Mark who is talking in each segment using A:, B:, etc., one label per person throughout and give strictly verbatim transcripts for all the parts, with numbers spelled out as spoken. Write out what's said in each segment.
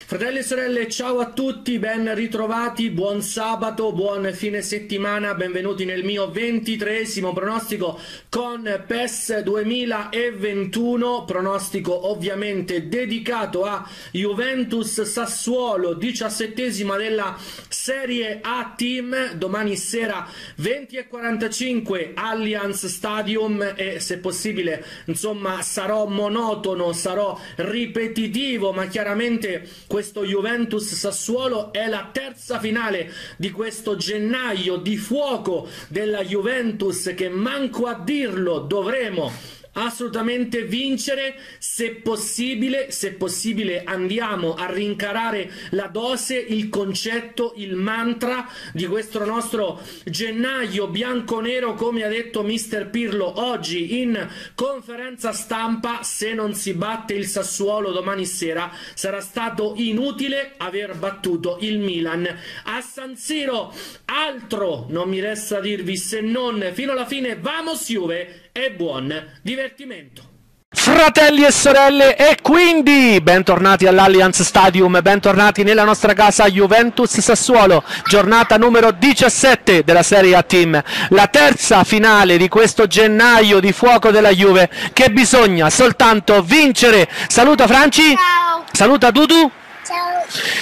A: Fratelli e sorelle, ciao a tutti, ben ritrovati, buon sabato, buon fine settimana, benvenuti nel mio ventitreesimo pronostico con PES duemilaventuno, pronostico ovviamente dedicato a Juventus Sassuolo, diciassettesima della Serie A Team, domani sera venti e quarantacinque Allianz Stadium e se possibile, insomma, sarò monotono, sarò ripetitivo, ma chiaramente questo Juventus Sassuolo è la terza finale di questo gennaio di fuoco della Juventus che, manco a dirlo, dovremo assolutamente vincere. Se possibile, se possibile andiamo a rincarare la dose, il concetto, il mantra di questo nostro gennaio bianco-nero, come ha detto mister Pirlo oggi in conferenza stampa: se non si batte il Sassuolo domani sera sarà stato inutile aver battuto il Milan a San Siro. Altro non mi resta dirvi se non fino alla fine vamos Juve e buon divertimento.
B: Fratelli e sorelle, e quindi bentornati all'Allianz Stadium, bentornati nella nostra casa Juventus Sassuolo, giornata numero diciassette della Serie A Team, la terza finale di questo gennaio di fuoco della Juve che bisogna soltanto vincere. Saluta Franci.
C: Ciao.
B: Saluta Dudu.
C: Ciao.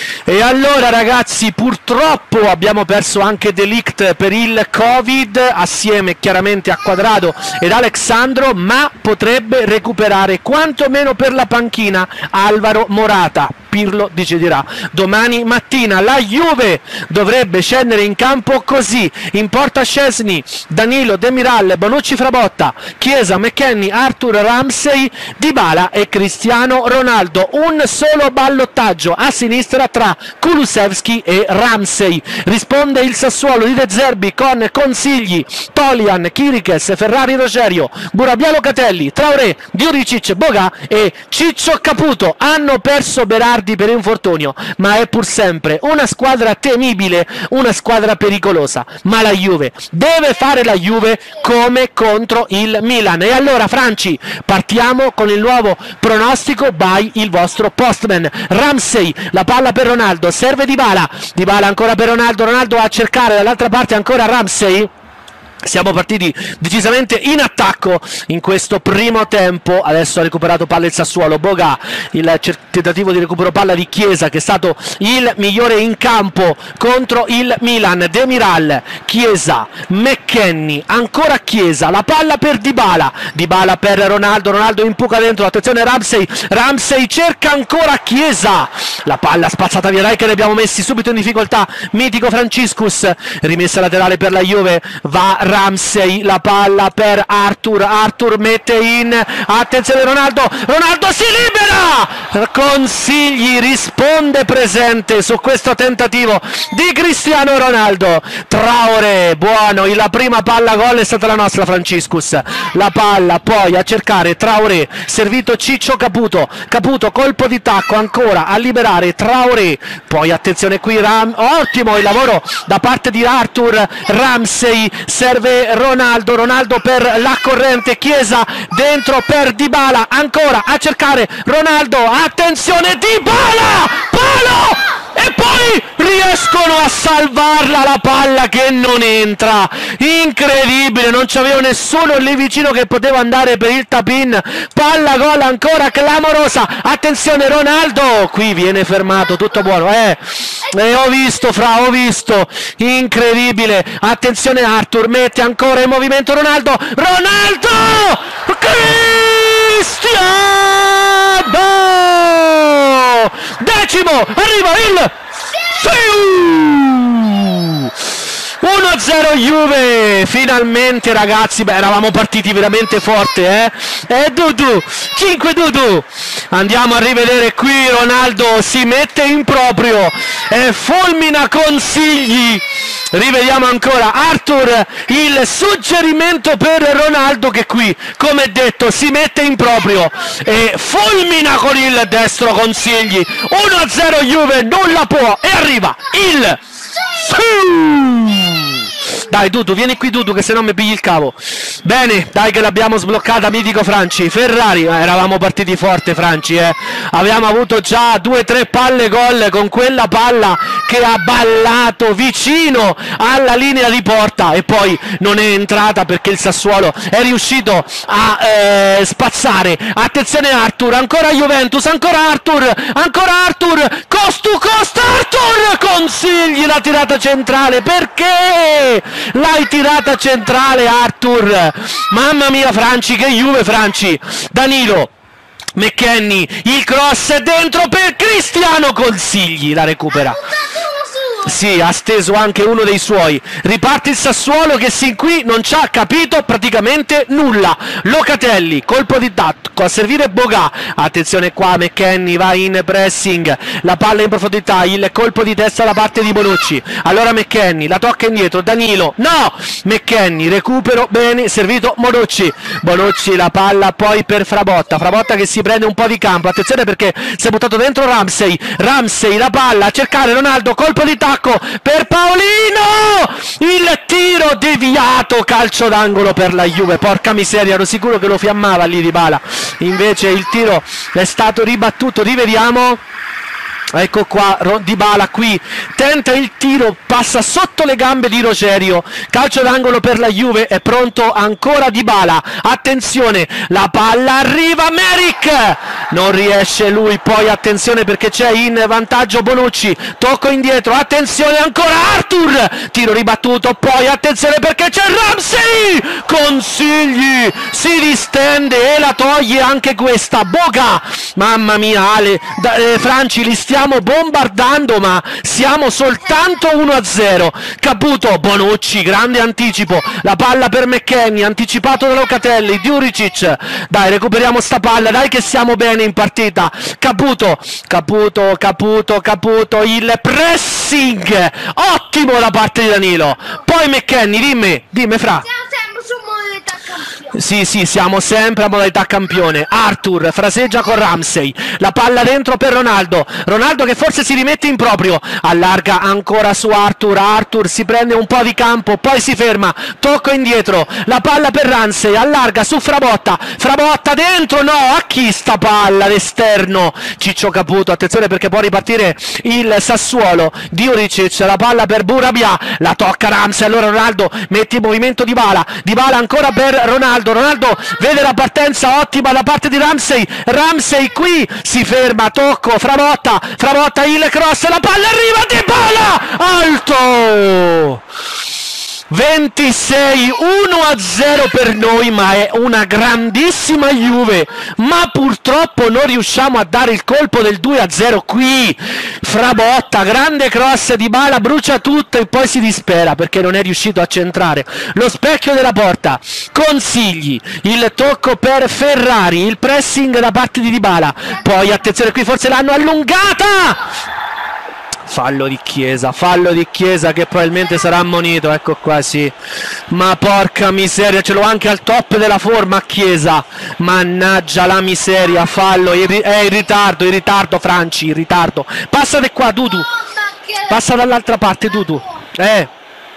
B: E allora ragazzi, purtroppo abbiamo perso anche De Ligt per il Covid, assieme chiaramente a Quadrado ed Alexandro, ma potrebbe recuperare quantomeno per la panchina Alvaro Morata. Pirlo deciderà domani mattina. La Juve dovrebbe scendere in campo così: in porta Szczesny, Danilo, Demiral, Bonucci, Frabotta, Chiesa, McKennie, Arthur, Ramsey, Dybala e Cristiano Ronaldo. Un solo ballottaggio a sinistra tra Kulusevski e Ramsey. Risponde il Sassuolo di De Zerbi con Consigli, Tolian, Chiriches, Ferrari, Rogerio, Burabialo, Catelli, Traoré, Diuricic, Boga e Ciccio Caputo. Hanno perso Berardi per infortunio, ma è pur sempre una squadra temibile, una squadra pericolosa, ma la Juve deve fare la Juve come contro il Milan. E allora Franci, partiamo con il nuovo pronostico by il vostro postman. Ramsey, la palla per Ronaldo, serve Dybala, Dybala ancora per Ronaldo, Ronaldo a cercare dall'altra parte ancora Ramsey. Siamo partiti decisamente in attacco in questo primo tempo. Adesso ha recuperato palla il Sassuolo. Boga, il tentativo di recupero palla di Chiesa, che è stato il migliore in campo contro il Milan. Demiral, Chiesa, McKennie, ancora Chiesa, la palla per Dybala, Dybala per Ronaldo, Ronaldo impuca dentro, attenzione Ramsey, Ramsey cerca ancora Chiesa, la palla spazzata via, dai che ne abbiamo messi subito in difficoltà Mitico Franciscus, rimessa laterale per la Juve, va Ramsey, la palla per Arthur, Arthur mette in, attenzione Ronaldo, Ronaldo si libera, Consigli risponde presente su questo tentativo di Cristiano Ronaldo. Traoré, buono, la prima palla gol è stata la nostra Franciscus, la palla poi a cercare Traoré, servito Ciccio Caputo, Caputo colpo di tacco ancora a liberare Traoré, poi attenzione qui Ram, ottimo il lavoro da parte di Arthur, Ramsey, serve Ronaldo, Ronaldo per la corrente, Chiesa dentro per Dybala, ancora a cercare Ronaldo, attenzione Dybala, palo! E poi riescono a salvarla la palla che non entra, incredibile, non c'avevo nessuno lì vicino che poteva andare per il tap-in, palla gol ancora clamorosa, attenzione Ronaldo, qui viene fermato, tutto buono, eh, eh ho visto fra, ho visto, incredibile, attenzione Arthur, mette ancora in movimento Ronaldo, Ronaldo, Cristiano, decimo, arriva il uno a zero Juve, finalmente ragazzi, beh eravamo partiti veramente forte, eh? E Dudu, cinque Dudu, andiamo a rivedere qui, Ronaldo si mette in proprio e fulmina Consigli, rivediamo ancora Arthur, il suggerimento per Ronaldo che qui, come detto, si mette in proprio e fulmina con il destro Consigli, uno a zero Juve, nulla può, e arriva il Dai Dudu, vieni qui Dudu che se no mi pigli il cavo. Bene, dai che l'abbiamo sbloccata, mitico Franci. Ferrari, eh, eravamo partiti forte Franci, eh. Abbiamo avuto già due tre palle gol con quella palla che ha ballato vicino alla linea di porta e poi non è entrata perché il Sassuolo è riuscito a eh, spazzare. Attenzione Arthur, ancora Juventus, ancora Arthur, ancora Arthur, cost to cost Arthur, Consigli la tirata centrale, perché l'hai tirata centrale Arthur? Mamma mia Franci, che Juve Franci. Danilo, McKennie, il cross è dentro per Cristiano, Consigli la recupera. Sì, ha steso anche uno dei suoi. Riparte il Sassuolo che sin qui non ci ha capito praticamente nulla. Locatelli, colpo di tacco, a servire Boga. Attenzione qua, McKennie va in pressing, la palla in profondità, il colpo di testa da parte di Bonucci. Allora McKennie, la tocca indietro, Danilo, no! McKennie, recupero, bene, servito Bonucci. Bonucci, la palla poi per Frabotta. Frabotta che si prende un po' di campo. Attenzione perché si è buttato dentro Ramsey. Ramsey, la palla a cercare Ronaldo, colpo di tacco per Paolino, il tiro deviato, calcio d'angolo per la Juve. Porca miseria, ero sicuro che lo fiammava lì Dybala, invece il tiro è stato ribattuto. Rivediamo, ecco qua Dybala, qui tenta il tiro, passa sotto le gambe di Rogerio, calcio d'angolo per la Juve. È pronto ancora Dybala, attenzione, la palla arriva, Merrick non riesce lui, poi attenzione perché c'è in vantaggio Bonucci, tocco indietro, attenzione ancora Arthur, tiro ribattuto, poi attenzione perché c'è Ramsey, Consigli si distende e la toglie anche questa. Boga, mamma mia Ale, da, eh, Franci, li stiamo bombardando ma siamo soltanto uno a zero. Caputo, Bonucci, grande anticipo, la palla per McKennie, anticipato da Locatelli, Djuricic, dai recuperiamo sta palla, dai che siamo bene in partita. Caputo, Caputo, Caputo, Caputo, il pressing ottimo da parte di Danilo, poi McKennie, dimmi, dimmi Fra. Sì, sì, siamo sempre a modalità campione. Arthur fraseggia con Ramsey, la palla dentro per Ronaldo, Ronaldo che forse si rimette in proprio, allarga ancora su Arthur, Arthur si prende un po' di campo, poi si ferma, tocco indietro, la palla per Ramsey, allarga su Frabotta, Frabotta dentro, no, a chi sta palla d'esterno? Ciccio Caputo, attenzione perché può ripartire il Sassuolo. Djuricic, la palla per Burabia, la tocca Ramsey, allora Ronaldo mette in movimento Dybala, Dybala ancora per Ronaldo, Ronaldo vede la partenza ottima da parte di Ramsey, Ramsey qui si ferma, tocco, Frabotta, Frabotta il cross, la palla arriva, Dybala, alto! ventisei uno a zero per noi, ma è una grandissima Juve, ma purtroppo non riusciamo a dare il colpo del due a zero qui. Frabotta, grande cross, Dybala brucia tutto e poi si dispera perché non è riuscito a centrare lo specchio della porta. Consigli, il tocco per Ferrari, il pressing da parte di Dybala, poi attenzione qui forse l'hanno allungata. Fallo di Chiesa, fallo di Chiesa che probabilmente sarà ammonito, ecco qua, sì. Ma porca miseria, ce l'ho anche al top della forma Chiesa, mannaggia la miseria, fallo, è in ritardo, in ritardo Franci, in ritardo. Passate qua Dudu, passa dall'altra parte Dudu, eh.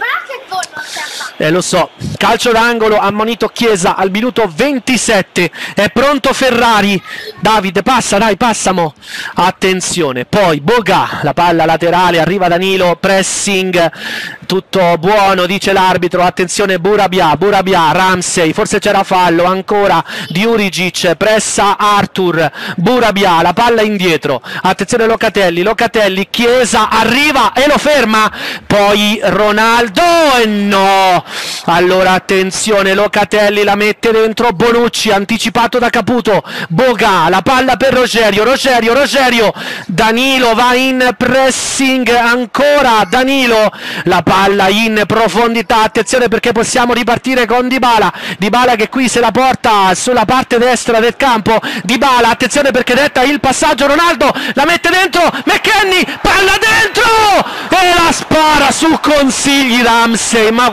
B: Eh lo so, calcio d'angolo, ammonito Chiesa al minuto ventisette, è pronto Ferrari, Davide passa, dai passamo, attenzione, poi Boga, la palla laterale, arriva Danilo, pressing, tutto buono dice l'arbitro, attenzione Burabia, Burabia, Ramsey, forse c'era fallo, ancora Djuricic, pressa Arthur, Burabia, la palla indietro, attenzione Locatelli, Locatelli, Chiesa arriva e lo ferma, poi Ronaldo e no, allora attenzione Locatelli la mette dentro Bonucci, anticipato da Caputo, Boga, la palla per Rogerio, Rogerio, Rogerio, Danilo va in pressing, ancora Danilo, la palla in profondità, attenzione perché possiamo ripartire con Dybala, Dybala che qui se la porta sulla parte destra del campo, Dybala, attenzione perché detta il passaggio, Ronaldo la mette dentro, McKennie, palla dentro e la spara su Consigli Ramsey, ma guarda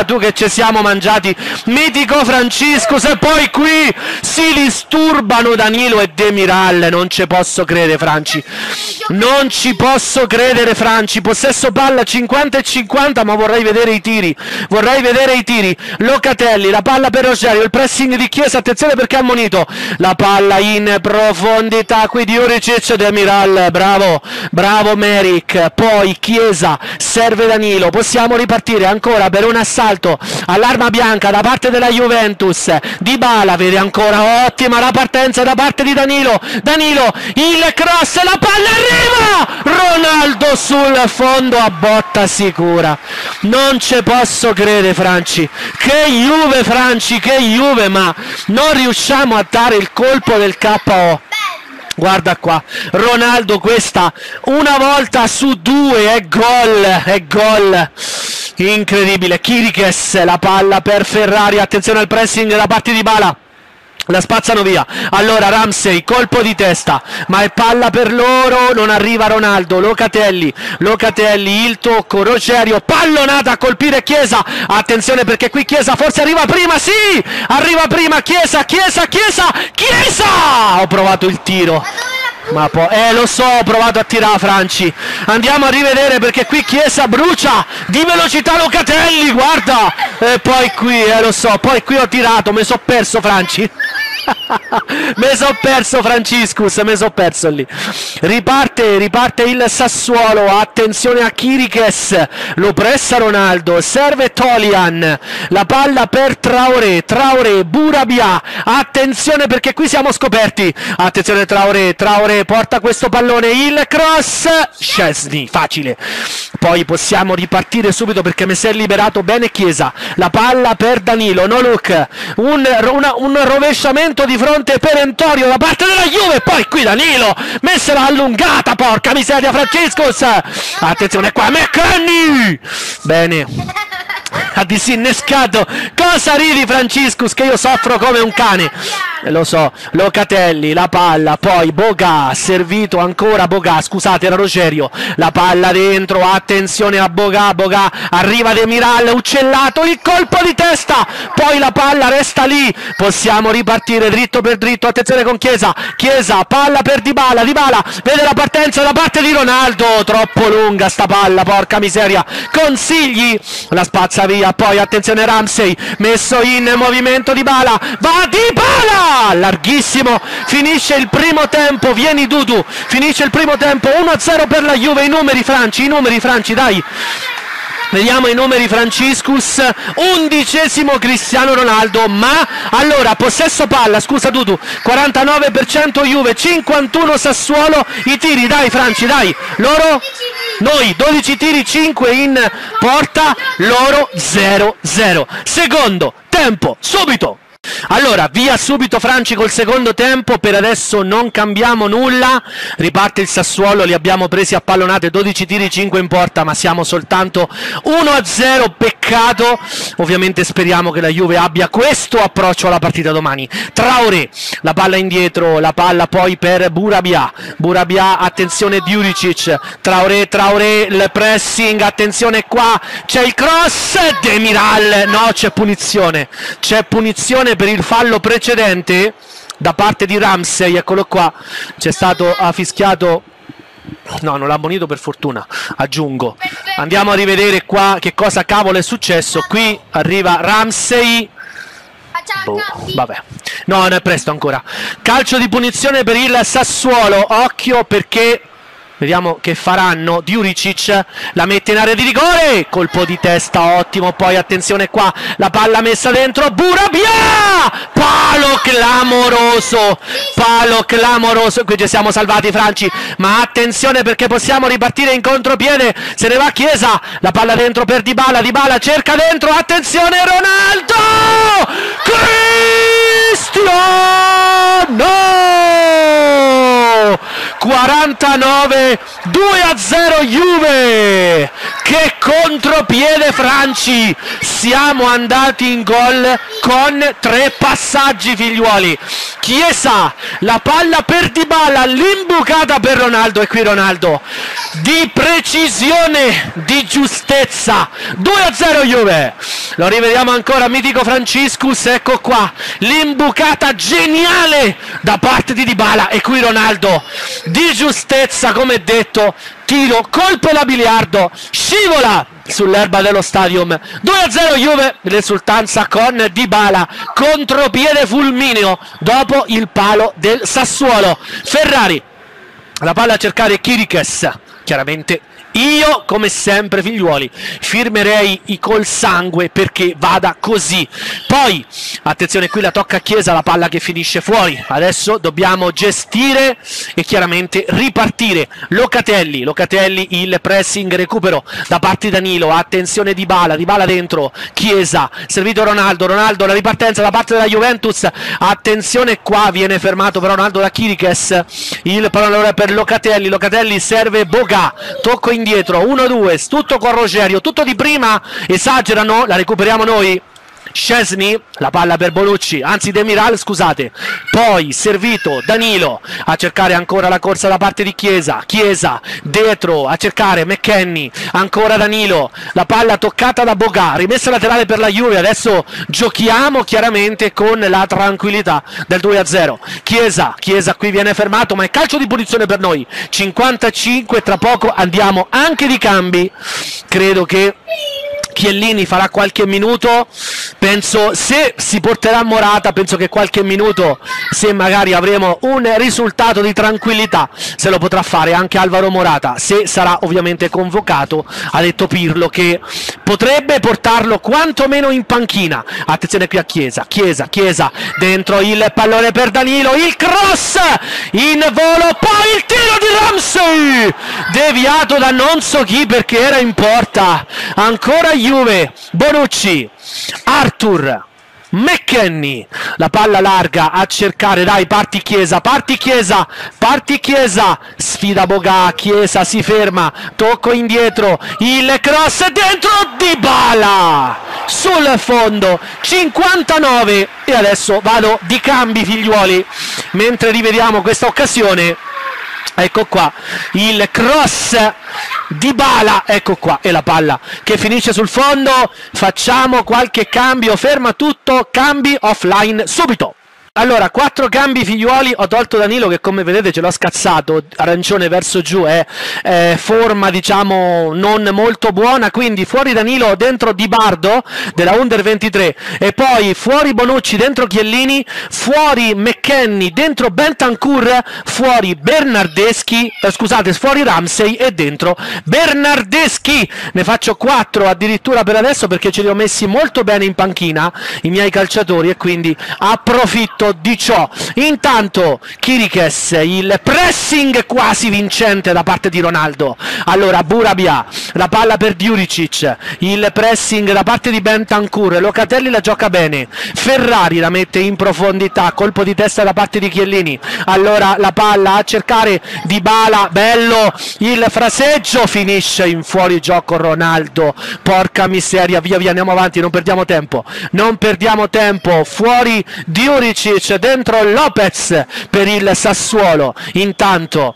B: guarda tu che ci siamo mangiati, mitico Franciscus, e poi qui si disturbano Danilo e Demiral, non ci posso credere Franci, non ci posso credere Franci, possesso palla cinquanta e cinquanta, ma vorrei vedere i tiri, vorrei vedere i tiri, Locatelli, la palla per Rogerio, il pressing di Chiesa, attenzione perché ha ammonito, la palla in profondità qui di Juricic, Demiral, bravo, bravo Meric, poi Chiesa, serve Danilo, possiamo ripartire ancora per un assalto all'arma bianca da parte della Juventus, Dybala vede ancora, ottima la partenza da parte di Danilo, Danilo, il cross, la palla arriva, Ronaldo sul fondo a botta sicura, non ci posso credere Franci, che Juve Franci, che Juve, ma non riusciamo a dare il colpo del K O. Guarda qua, Ronaldo questa una volta su due, è gol, è gol, incredibile, Chiriches, la palla per Ferrari, attenzione al pressing da parte di Bala, la spazzano via, allora Ramsey, colpo di testa, ma è palla per loro, non arriva Ronaldo, Locatelli, Locatelli, il tocco, Rogerio, pallonata a colpire Chiesa, attenzione perché qui Chiesa forse arriva prima, sì, arriva prima Chiesa, Chiesa, Chiesa, Chiesa, ho provato il tiro, ma poi, eh lo so, ho provato a tirare Franci, andiamo a rivedere perché qui Chiesa brucia di velocità Locatelli, guarda, e poi qui, eh lo so, poi qui ho tirato, mi sono perso Franci. Me so perso Franciscus, me so perso lì. Riparte, riparte il Sassuolo, attenzione a Chiriches, lo pressa Ronaldo, serve Tolian, la palla per Traoré, Traoré, Burabia, attenzione perché qui siamo scoperti, attenzione Traoré, Traoré porta questo pallone, il cross, Szczesny, facile, poi possiamo ripartire subito perché mi si è liberato bene Chiesa, la palla per Danilo, no look, un, una, un rovesciamento di fronte perentorio da parte della Juve, poi qui Danilo, messela allungata, porca miseria Franciscus, attenzione qua, McKennie, bene, ha disinnescato, cosa ridi Franciscus che io soffro come un cane, lo so, Locatelli, la palla, poi Boga, servito ancora Boga, scusate era Rogerio, la palla dentro, attenzione a Boga, Boga, arriva Demiral, uccellato, il colpo di testa, poi la palla resta lì, possiamo ripartire dritto per dritto, attenzione con Chiesa, Chiesa, palla per Dybala, Dybala, vede la partenza da parte di Ronaldo, troppo lunga sta palla, porca miseria, consigli, la spazza via, poi attenzione Ramsey, messo in movimento Dybala, va Dybala! Larghissimo, finisce il primo tempo, vieni Dudu, finisce il primo tempo, uno a zero per la Juve, i numeri Franci, i numeri Franci, dai, vediamo i numeri Franciscus, undicesimo Cristiano Ronaldo, ma allora possesso palla, scusa Dudu, quarantanove per cento Juve, cinquantuno Sassuolo, i tiri, dai Franci, dai, loro, noi dodici tiri, cinque in porta, loro zero zero, secondo tempo, subito! Allora, via subito Franci col secondo tempo, per adesso non cambiamo nulla, riparte il Sassuolo, li abbiamo presi a pallonate, dodici tiri, cinque in porta, ma siamo soltanto uno a zero, peccato, ovviamente speriamo che la Juve abbia questo approccio alla partita domani. Traoré, la palla indietro, la palla poi per Burabia, Burabia, attenzione Juricic, Traoré, Traoré, il pressing, attenzione qua, c'è il cross, Demiral, no c'è punizione, c'è punizione per il fallo precedente da parte di Ramsey, eccolo qua, c'è stato ha fischiato, no non l'ha ammonito per fortuna, aggiungo, andiamo a rivedere qua che cosa cavolo è successo, qui arriva Ramsey, boh, vabbè, no non è presto ancora, calcio di punizione per il Sassuolo, occhio perché vediamo che faranno, Juricic la mette in area di rigore, colpo di testa ottimo, poi attenzione qua, la palla messa dentro, Burabia, palo clamoroso, palo clamoroso, qui ci siamo salvati Franci, ma attenzione perché possiamo ripartire in contropiede, se ne va Chiesa, la palla dentro per Dybala, Dybala cerca dentro, attenzione Ronaldo, Cristiano, quarantanove, due a zero Juve, che contropiede Franci, siamo andati in gol con tre passaggi, figliuoli. Chiesa, la palla per Dybala, l'imbucata per Ronaldo, e qui Ronaldo di precisione, di giustezza. Due a zero Juve. Lo rivediamo ancora, mitico Franciscus, ecco qua l'imbucata geniale da parte di Dybala, e qui Ronaldo di giustezza, come detto, tiro, colpo da biliardo, scivola sull'erba dello stadium. Due a zero Juve, l'esultanza con Dybala, contropiede fulmineo dopo il palo del Sassuolo. Ferrari, la palla a cercare Chiriches, chiaramente io, come sempre, figliuoli, firmerei i col sangue perché vada così. Poi, attenzione, qui la tocca a Chiesa, la palla che finisce fuori. Adesso dobbiamo gestire e chiaramente ripartire. Locatelli, Locatelli, il pressing, recupero da parte di Danilo. Attenzione Dybala, Dybala dentro, Chiesa, servito Ronaldo, Ronaldo, la ripartenza da parte della Juventus. Attenzione qua, viene fermato però Ronaldo da Chiriches. Il pallone per Locatelli, Locatelli serve Boga, tocco in indietro, uno due, tutto con Rogerio, tutto di prima, esagerano, la recuperiamo noi. Szczesny, la palla per Bonucci, anzi Demiral, scusate, poi servito Danilo a cercare ancora la corsa da parte di Chiesa, Chiesa dietro a cercare McKennie, ancora Danilo, la palla toccata da Boga, rimessa laterale per la Juve. Adesso giochiamo chiaramente con la tranquillità del due a zero. Chiesa, Chiesa qui viene fermato, ma è calcio di punizione per noi. cinquantacinque, tra poco andiamo anche di cambi, credo che Chiellini farà qualche minuto, penso, se si porterà Morata, penso che qualche minuto, se magari avremo un risultato di tranquillità, se lo potrà fare anche Alvaro Morata, se sarà ovviamente convocato. Ha detto Pirlo che potrebbe portarlo quantomeno in panchina. Attenzione qui a Chiesa, Chiesa, Chiesa, dentro il pallone per Danilo, il cross in volo, poi il tiro di Ramsey, deviato da non so chi perché era in porta. Ancora Juve, Bonucci, Arthur, McKennie, la palla larga a cercare, dai, parti Chiesa, parti Chiesa, parti Chiesa, sfida Boga, Chiesa si ferma, tocco indietro, il cross dentro, Dybala sul fondo, cinquantanove, e adesso vado di cambi, figliuoli, mentre rivediamo questa occasione. Ecco qua il cross Dybala, ecco qua, e la palla che finisce sul fondo. Facciamo qualche cambio, ferma tutto, cambi offline subito. Allora, quattro cambi, figliuoli. Ho tolto Danilo che, come vedete, ce l'ho scazzato, arancione verso giù, è eh, forma diciamo non molto buona, quindi fuori Danilo, dentro Di Bardo della Under ventitré, e poi fuori Bonucci, dentro Chiellini, fuori McKennie, dentro Bentancur, fuori Bernardeschi, eh, scusate, fuori Ramsey e dentro Bernardeschi. Ne faccio quattro addirittura per adesso perché ce li ho messi molto bene in panchina i miei calciatori e quindi approfitto di ciò. Intanto Chiriches, il pressing quasi vincente da parte di Ronaldo. Allora Burabia, la palla per Djuricic, il pressing da parte di Bentancur, Locatelli la gioca bene, Ferrari la mette in profondità, colpo di testa da parte di Chiellini. Allora la palla a cercare Dybala, bello il fraseggio, finisce in fuorigioco Ronaldo. Porca miseria, via via, andiamo avanti, non perdiamo tempo, non perdiamo tempo. Fuori Djuricic, dentro Lopez per il Sassuolo. Intanto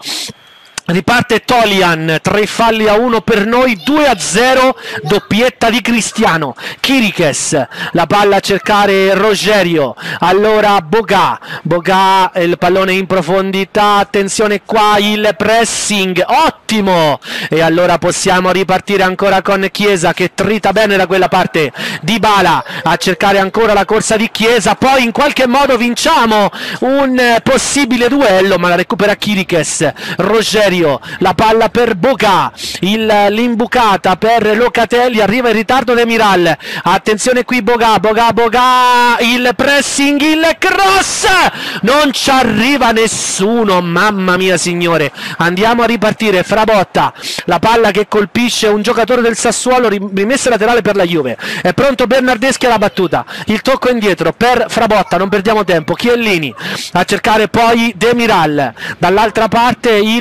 B: riparte Tolian, tre falli a uno per noi, due a zero, doppietta di Cristiano. Chiriches, la palla a cercare Rogerio, allora Boga, Boga, il pallone in profondità, attenzione qua il pressing, ottimo, e allora possiamo ripartire ancora con Chiesa che trita bene da quella parte. Dybala a cercare ancora la corsa di Chiesa, poi in qualche modo vinciamo un possibile duello, ma la recupera Chiriches. Rogerio, la palla per Boga, l'imbucata per Locatelli, arriva in ritardo Demiral, attenzione qui Boga, Boga, Boga, il pressing, il cross, non ci arriva nessuno, mamma mia signore. Andiamo a ripartire, Frabotta, la palla che colpisce un giocatore del Sassuolo, rimessa laterale per la Juve, è pronto Bernardeschi alla battuta, il tocco indietro per Frabotta, non perdiamo tempo. Chiellini a cercare poi Demiral, dall'altra parte il pallone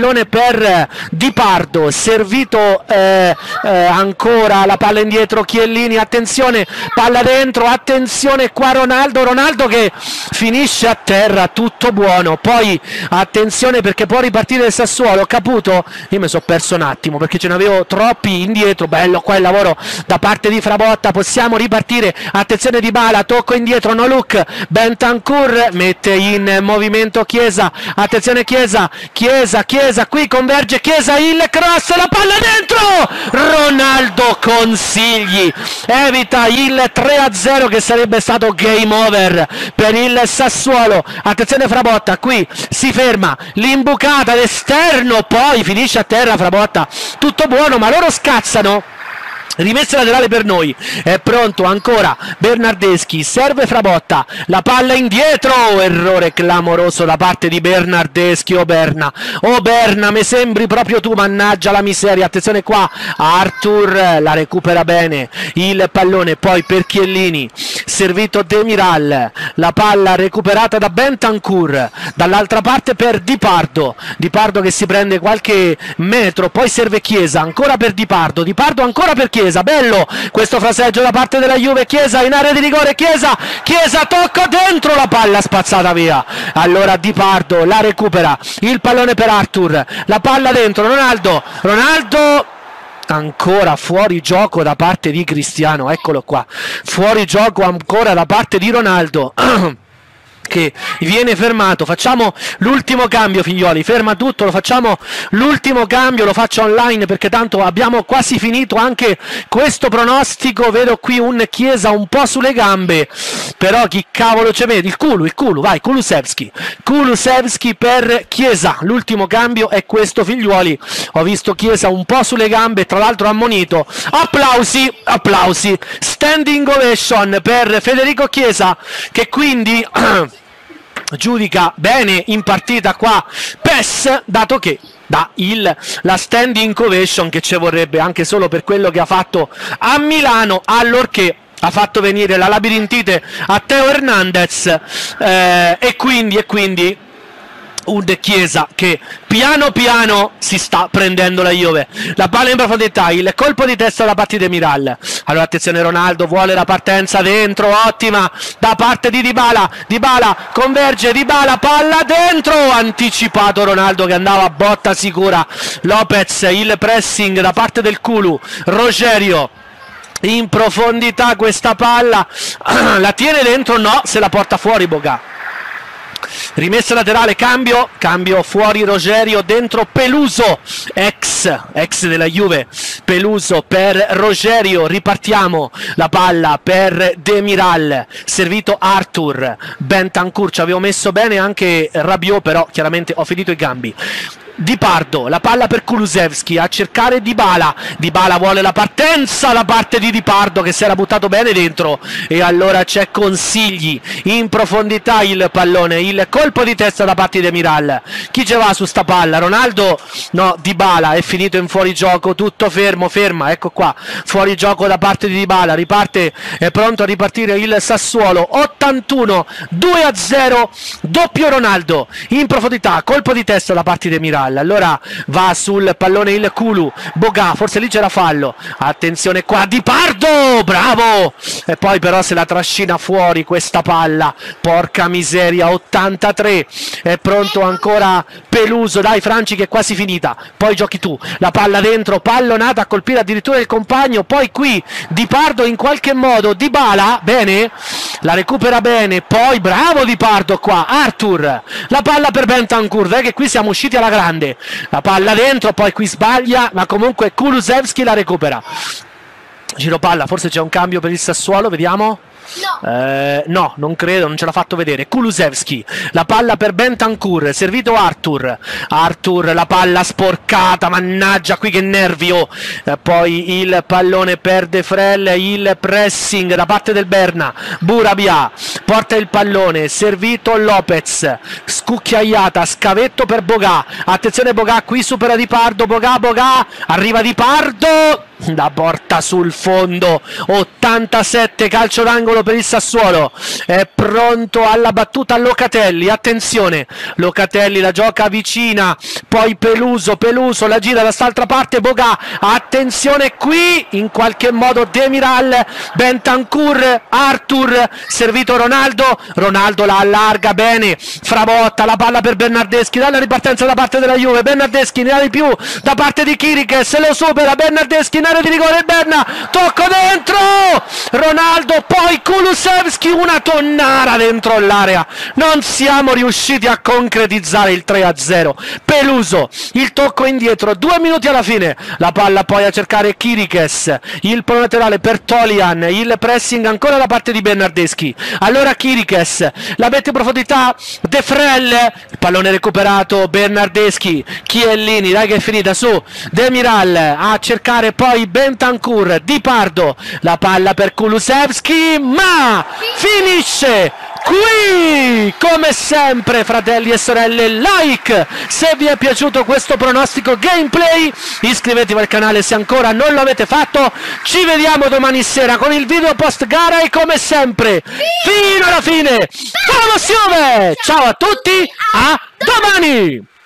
B: pallone per Di Pardo, servito eh, eh, ancora la palla indietro Chiellini, attenzione, palla dentro, attenzione qua Ronaldo, Ronaldo che finisce a terra, tutto buono, poi attenzione perché può ripartire il Sassuolo. Caputo, io mi sono perso un attimo perché ce ne avevo troppi indietro, bello qua il lavoro da parte di Frabotta, possiamo ripartire, attenzione Dybala, tocco indietro, no look, Bentancur mette in movimento Chiesa, attenzione Chiesa, Chiesa, Chiesa, qui converge Chiesa, il cross, la palla dentro, Ronaldo consigli, evita il tre a zero che sarebbe stato game over per il Sassuolo. Attenzione Frabotta, qui si ferma, l'imbucata d'esterno, poi finisce a terra Frabotta, tutto buono, ma loro scazzano. Rimessa laterale per noi, è pronto ancora Bernardeschi, serve Frabotta, la palla indietro, errore clamoroso da parte di Bernardeschi. O Berna, o Berna, mi sembri proprio tu, mannaggia la miseria. Attenzione qua, Arthur la recupera bene, il pallone poi per Chiellini, servito Demiral, la palla recuperata da Bentancur, dall'altra parte per Di Pardo, Di Pardo che si prende qualche metro, poi serve Chiesa, ancora per Di Pardo, Di Pardo ancora per Chiesa. Bello questo fraseggio da parte della Juve, Chiesa in area di rigore, Chiesa, Chiesa tocca dentro, la palla spazzata via, allora Di Pardo la recupera, il pallone per Arthur, la palla dentro, Ronaldo, Ronaldo ancora fuori gioco da parte di Cristiano, eccolo qua, fuori gioco ancora da parte di Ronaldo che viene fermato. Facciamo l'ultimo cambio figlioli, ferma tutto, lo facciamo l'ultimo cambio, lo faccio online perché tanto abbiamo quasi finito anche questo pronostico. Vedo qui un Chiesa un po' sulle gambe, però chi cavolo ce vede? Il Kulu, il Kulu, vai, Kulusevski, Kulusevski per Chiesa, l'ultimo cambio è questo figliuoli. Ho visto Chiesa un po' sulle gambe, tra l'altro ammonito, applausi, applausi, standing ovation per Federico Chiesa che quindi giudica bene in partita qua P E S, dato che dà il, la standing ovation che ci vorrebbe anche solo per quello che ha fatto a Milano, allorché ha fatto venire la labirintite a Teo Hernandez, eh, e quindi e quindi un Chiesa che piano piano si sta prendendo la Juve, la palla in profondità, il colpo di testa da parte di Miral, allora attenzione Ronaldo vuole la partenza dentro, ottima da parte di Dybala, Dybala converge, Dybala palla dentro, anticipato Ronaldo che andava a botta sicura, Lopez, il pressing da parte del Kulu, Rogerio in profondità questa palla, la tiene dentro, no, se la porta fuori Boga. Rimessa laterale, cambio, cambio fuori Rogerio, dentro Peluso, ex, ex della Juve, Peluso per Rogerio, ripartiamo, la palla per Demiral, servito Arthur, Bentancur, ci avevo messo bene anche Rabiot, però chiaramente ho finito i gambi. Di Pardo, la palla per Kulusevski a cercare Dybala, Dybala vuole la partenza da parte di Di Pardo che si era buttato bene dentro e allora c'è Consigli in profondità, il pallone, il colpo di testa da parte di Miral, chi ce va su sta palla? Ronaldo? No, Dybala è finito in fuorigioco, tutto fermo, ferma, ecco qua, fuorigioco da parte di Dybala, riparte, è pronto a ripartire il Sassuolo, ottantuno, due a zero, doppio Ronaldo in profondità, colpo di testa da parte di Miral. Allora va sul pallone il Kulu, Boga, forse lì c'era fallo, attenzione qua Di Pardo, bravo, e poi però se la trascina fuori questa palla, porca miseria, ottantatré, è pronto ancora Peluso, dai Franci che è quasi finita, poi giochi tu, la palla dentro, pallonata a colpire addirittura il compagno, poi qui Di Pardo in qualche modo, Dybala, bene, la recupera bene, poi bravo Di Pardo qua, Arthur, la palla per Bentancur, dai che qui siamo usciti alla grande, la palla dentro, poi qui sbaglia, ma comunque Kulusevski la recupera, giro palla, forse c'è un cambio per il Sassuolo, vediamo. No. Eh, no, non credo, non ce l'ha fatto vedere. Kulusevski, la palla per Bentancur, servito Arthur, Arthur, la palla sporcata, mannaggia qui che nervi, oh. eh, poi il pallone per De Frel, il pressing da parte del Berna, Burabia porta il pallone, servito Lopez, scucchiaiata, scavetto per Boga, attenzione Boga, qui supera Di Pardo, Boga, Boga, arriva Di Pardo, la porta sul fondo, ottantasette, calcio d'angolo pericolo per il Sassuolo. È pronto alla battuta Locatelli, attenzione, Locatelli la gioca vicina, poi Peluso, Peluso la gira da quest'altra parte, Boga, attenzione qui, in qualche modo Demiral, Bentancur, Arthur, servito Ronaldo, Ronaldo la allarga bene, Frabotta, la palla per Bernardeschi, dalla ripartenza da parte della Juve, Bernardeschi ne ha di più da parte di Chiriches, lo supera Bernardeschi in area di rigore, Berna, tocco dentro, Ronaldo, poi Kulusevski, una tonnara dentro l'area, non siamo riusciti a concretizzare il tre a zero. Peluso, il tocco indietro, due minuti alla fine, la palla poi a cercare Chiriches, il laterale per Tolian, il pressing ancora da parte di Bernardeschi, allora Chiriches, la mette in profondità, De Frel, il pallone recuperato, Bernardeschi, Chiellini, dai che è finita, su, Demiral a cercare poi Bentancur, Di Pardo, la palla per Kulusevski, ma finisce qui. Come sempre, fratelli e sorelle, like se vi è piaciuto questo pronostico gameplay, iscrivetevi al canale se ancora non lo avete fatto, ci vediamo domani sera con il video post gara e come sempre fino alla fine, vamos Juve, ciao a tutti, a domani.